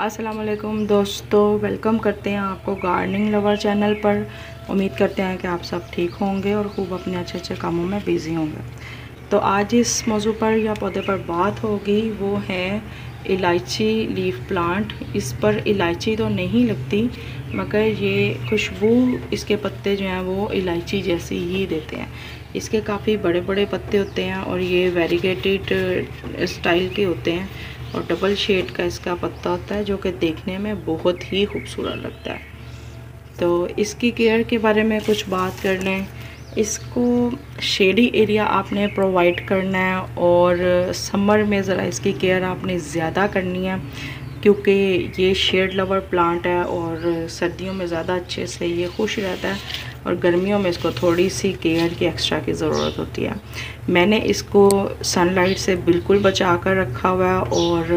अस्सलाम वालेकुम दोस्तों, वेलकम करते हैं आपको गार्डनिंग लवर चैनल पर। उम्मीद करते हैं कि आप सब ठीक होंगे और खूब अपने अच्छे अच्छे कामों में बिज़ी होंगे। तो आज इस मौजू पर या पौधे पर बात होगी, वो है इलायची लीफ प्लांट। इस पर इलायची तो नहीं लगती, मगर ये खुशबू, इसके पत्ते जो हैं वो इलायची जैसी ही देते हैं। इसके काफ़ी बड़े बड़े पत्ते होते हैं और ये वेरीगेटेड स्टाइल के होते हैं और डबल शेड का इसका पत्ता होता है, जो कि देखने में बहुत ही खूबसूरत लगता है। तो इसकी केयर के बारे में कुछ बात कर लें। इसको शेडी एरिया आपने प्रोवाइड करना है और समर में ज़रा इसकी केयर आपने ज़्यादा करनी है, क्योंकि ये शेड लवर प्लांट है और सर्दियों में ज़्यादा अच्छे से ये खुश रहता है और गर्मियों में इसको थोड़ी सी केयर की एक्स्ट्रा की ज़रूरत होती है। मैंने इसको सनलाइट से बिल्कुल बचा कर रखा हुआ है और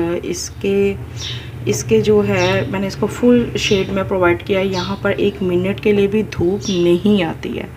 इसके जो है मैंने इसको फुल शेड में प्रोवाइड किया है। यहाँ पर 1 मिनट के लिए भी धूप नहीं आती है,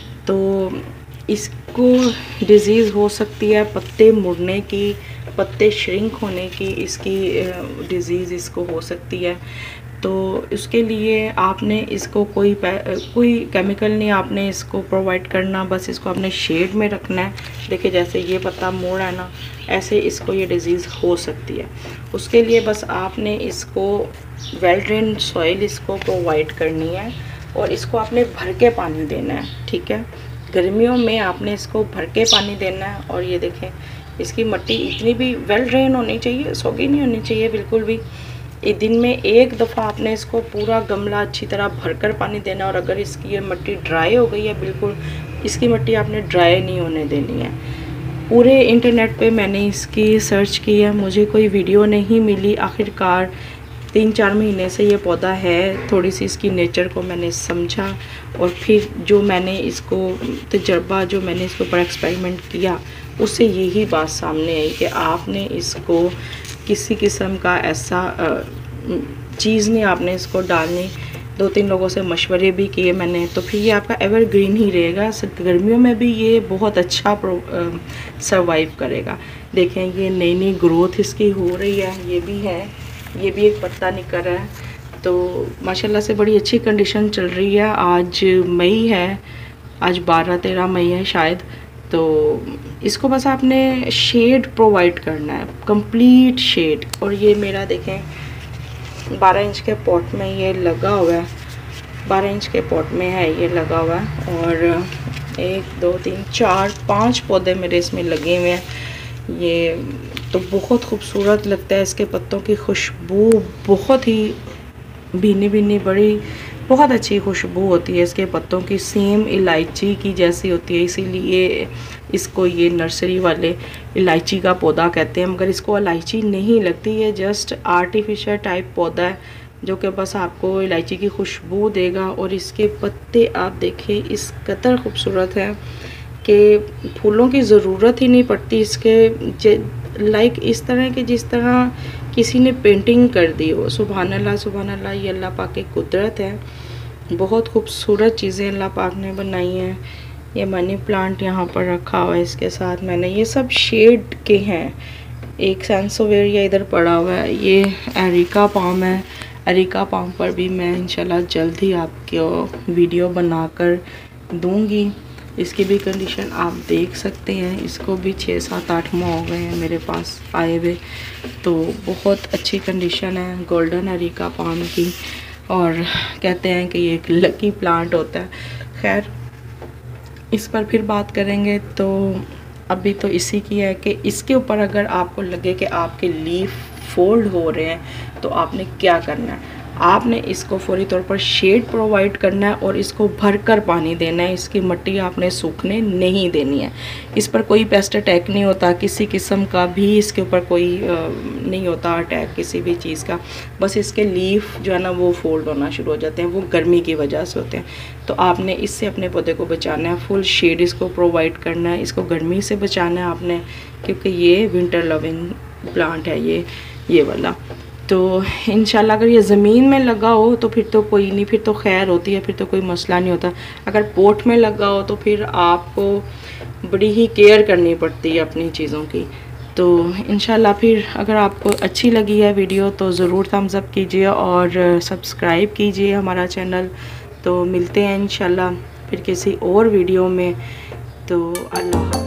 तो इसको डिज़ीज़ हो सकती है पत्ते मुड़ने की, पत्ते श्रिंक होने की, इसकी डिज़ीज़ इसको हो सकती है। तो उसके लिए आपने इसको कोई केमिकल नहीं आपने इसको प्रोवाइड करना, बस इसको आपने शेड में रखना है। देखिए जैसे ये पत्ता मोड़ है ना, ऐसे इसको ये डिज़ीज़ हो सकती है। उसके लिए बस आपने इसको वेल ड्रेन सॉइल इसको प्रोवाइड करनी है और इसको आपने भर के पानी देना है, ठीक है। गर्मियों में आपने इसको भर के पानी देना है। और ये देखें, इसकी मिट्टी इतनी भी वेल ड्रेन होनी चाहिए, सोगी नहीं होनी चाहिए बिल्कुल भी। एक दिन में 1 दफ़ा आपने इसको पूरा गमला अच्छी तरह भरकर पानी देना। और अगर इसकी ये मिट्टी ड्राई हो गई है, बिल्कुल इसकी मिट्टी आपने ड्राई नहीं होने देनी है। पूरे इंटरनेट पे मैंने इसकी सर्च की है, मुझे कोई वीडियो नहीं मिली। आखिरकार 3-4 महीने से ये पौधा है, थोड़ी सी इसकी नेचर को मैंने समझा और फिर जो मैंने इसको तजर्बा, जो मैंने इसके ऊपर एक्सपेरिमेंट किया, उससे यही बात सामने आई कि आपने इसको किसी किस्म का ऐसा चीज़ नहीं आपने इसको डालनी। 2-3 लोगों से मशवरे भी किए मैंने, तो फिर ये आपका एवरग्रीन ही रहेगा। गर्मियों में भी ये बहुत अच्छा सर्वाइव करेगा। देखें ये नई नई ग्रोथ इसकी हो रही है, ये भी है, ये भी एक पत्ता निकल रहा है। तो माशाल्लाह से बड़ी अच्छी कंडीशन चल रही है। आज मई है, आज 12-13 मई है शायद। तो इसको बस आपने शेड प्रोवाइड करना है, कंप्लीट शेड। और ये मेरा देखें 12 इंच के पॉट में ये लगा हुआ है, 12 इंच के पॉट में है ये लगा हुआ है। और 1 2 3 4 5 पौधे मेरे इसमें लगे हुए हैं। ये तो बहुत खूबसूरत लगता है, इसके पत्तों की खुशबू बहुत ही भीनी भीनी, बड़ी बहुत अच्छी खुशबू होती है इसके पत्तों की, सेम इलायची की जैसी होती है। इसीलिए इसको ये नर्सरी वाले इलायची का पौधा कहते हैं, मगर इसको इलायची नहीं लगती, ये जस्ट आर्टिफिशियल टाइप पौधा है जो कि बस आपको इलायची की खुशबू देगा। और इसके पत्ते आप देखें इस कदर खूबसूरत है कि फूलों की ज़रूरत ही नहीं पड़ती इसके, लाइक इस तरह के जिस तरह किसी ने पेंटिंग कर दी हो। सुभान अल्लाह सुभान अल्लाह, ये अल्लाह पाक की कुदरत है। बहुत खूबसूरत चीज़ें अल्लाह पाक ने बनाई हैं। ये मनी प्लांट यहाँ पर रखा हुआ है, इसके साथ मैंने, ये सब शेड के हैं। एक सैंसोवेरिया इधर पड़ा हुआ है, ये एरिका पाम है। एरिका पाम पर भी मैं इंशाल्लाह जल्द ही आपको वीडियो बनाकर दूंगी। इसकी भी कंडीशन आप देख सकते हैं, इसको भी 6-7-8 माह हो गए हैं मेरे पास आए हुए, तो बहुत अच्छी कंडीशन है गोल्डन एरिका पाम की। और कहते हैं कि ये एक लकी प्लांट होता है। खैर इस पर फिर बात करेंगे। तो अभी तो इसी की है कि इसके ऊपर अगर आपको लगे कि आपके लीफ फोल्ड हो रहे हैं, तो आपने क्या करना है, आपने इसको फौरी तौर पर शेड प्रोवाइड करना है और इसको भरकर पानी देना है। इसकी मिट्टी आपने सूखने नहीं देनी है। इस पर कोई पेस्ट अटैक नहीं होता, किसी किस्म का भी इसके ऊपर कोई नहीं होता अटैक किसी भी चीज़ का। बस इसके लीफ जो है ना वो फोल्ड होना शुरू हो जाते हैं, वो गर्मी की वजह से होते हैं। तो आपने इससे अपने पौधे को बचाना है, फुल शेड इसको प्रोवाइड करना है, इसको गर्मी से बचाना है आपने, क्योंकि ये विंटर लविंग प्लांट है ये वाला। तो इंशाल्लाह अगर ये ज़मीन में लगा हो तो फिर तो कोई नहीं, फिर तो खैर होती है, फिर तो कोई मसला नहीं होता। अगर पोट में लगा हो तो फिर आपको बड़ी ही केयर करनी पड़ती है अपनी चीज़ों की। तो इंशाल्लाह फिर अगर आपको अच्छी लगी है वीडियो तो ज़रूर थम्स अप कीजिए और सब्सक्राइब कीजिए हमारा चैनल। तो मिलते हैं इंशाल्लाह फिर किसी और वीडियो में। तो अल्लाह।